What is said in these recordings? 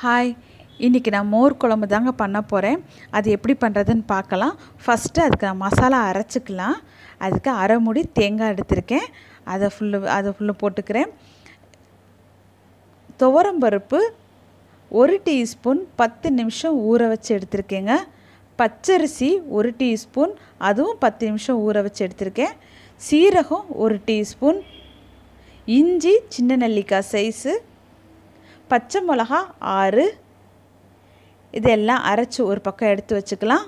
Hi, இன்றைக்கி நான் மோர் குழம்பு தாங்க பண்ண போகிறேன். அது எப்படி பண்ணுறதுன்னு பார்க்கலாம். ஃபஸ்ட்டு அதுக்கு மசாலா அரைச்சிக்கலாம். அதுக்கு அரை மூடி தேங்காய் எடுத்திருக்கேன். அதை ஃபுல்லு போட்டுக்கிறேன். துவரம்பருப்பு 1 டீஸ்பூன் 10 நிமிஷம் ஊற வச்சு எடுத்திருக்கேங்க. பச்சரிசி 1 டீஸ்பூன், அதுவும் 10 நிமிஷம் ஊற வச்சு எடுத்திருக்கேன். சீரகம் 1 டீஸ்பூன், இஞ்சி சின்ன நெல்லிக்காய் சைஸு, பச்சை மிளகா 6, இதெல்லாம் அரைச்சி ஒரு பக்கம் எடுத்து வச்சுக்கலாம்.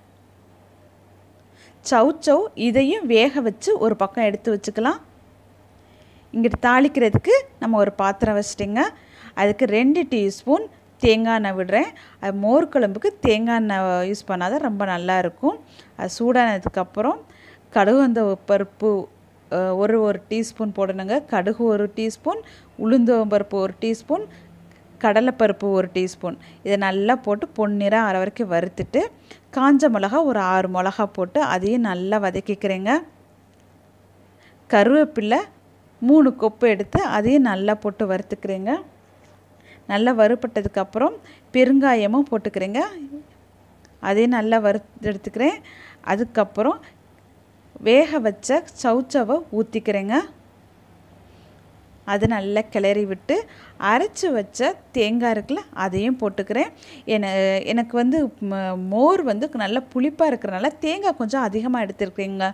சவ் இதையும் வேக வச்சு ஒரு பக்கம் எடுத்து வச்சுக்கலாம். இங்கிட்டு தாளிக்கிறதுக்கு நம்ம ஒரு பாத்திரம் வச்சிட்டிங்க. அதுக்கு 2 டீஸ்பூன் தேங்காய் எண்ணெய் விடுறேன். அது மோர் குழம்புக்கு தேங்காய் எண்ணெய் யூஸ் பண்ணாதான் ரொம்ப நல்லாயிருக்கும். அது சூடானதுக்கப்புறம் கடுகு பருப்பு ஒரு டீஸ்பூன் போடணுங்க. கடுகு 1 டீஸ்பூன், உளுந்தம்பருப்பு 1 டீஸ்பூன், கடலைப்பருப்பு 1 டீஸ்பூன். இதை நல்லா போட்டு பொன்னிறம் ஆற வரைக்கும் வறுத்துட்டு காஞ்ச மிளகா ஒரு 6 மிளகா போட்டு அதையும் நல்லா வதக்கிக்கிறேங்க. கருவேப்பிலை 3 கொப்பு எடுத்து அதையும் நல்லா போட்டு வறுத்துக்கிறேங்க. நல்லா வறுப்பட்டதுக்கப்புறம் பெருங்காயமும் போட்டுக்கிறேங்க. அதையும் நல்லா எடுத்துக்கிறேன். அதுக்கப்புறம் வேக வச்ச சவ்வை ஊற்றிக்கிறேங்க. அது நல்லா கிளறி விட்டு அரைச்சி வச்ச தேங்காய் இருக்குல்ல அதையும் போட்டுக்கிறேன். எனக்கு மோர் நல்ல புளிப்பாக இருக்கிறனால தேங்காய் கொஞ்சம் அதிகமாக எடுத்துருக்கேங்க.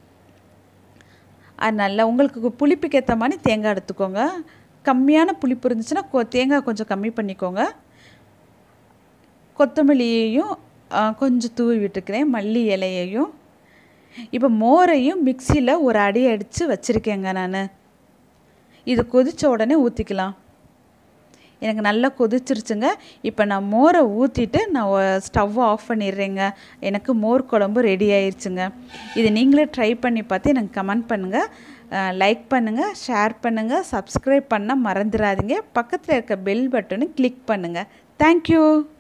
அது நல்லா உங்களுக்கு புளிப்புக்கு ஏற்ற மாதிரி தேங்காய் எடுத்துக்கோங்க. கம்மியான புளிப்பு இருந்துச்சுன்னா தேங்காய் கொஞ்சம் கம்மி பண்ணிக்கோங்க. கொத்தமல்லியையும் கொஞ்சம் தூவி விட்டுக்கிறேன், மல்லி இலையையும். இப்போ மோரையும் மிக்சியில் ஒரு அடி அடித்து வச்சுருக்கேங்க நான். இது கொதித்த உடனே ஊற்றிக்கலாம். எனக்கு நல்லா கொதிச்சிருச்சுங்க. இப்போ நான் மோரை ஊற்றிட்டு நான் ஸ்டவ்வை ஆஃப் பண்ணிடுறேங்க. எனக்கு மோர் குழம்பு ரெடி ஆயிடுச்சுங்க. இது நீங்களே ட்ரை பண்ணி பார்த்து எனக்கு கமெண்ட் பண்ணுங்கள், லைக் பண்ணுங்கள், ஷேர் பண்ணுங்கள், சப்ஸ்கிரைப் பண்ண மறந்துடாதீங்க. பக்கத்தில் இருக்க பெல் பட்டனை கிளிக் பண்ணுங்கள். தேங்க்யூ.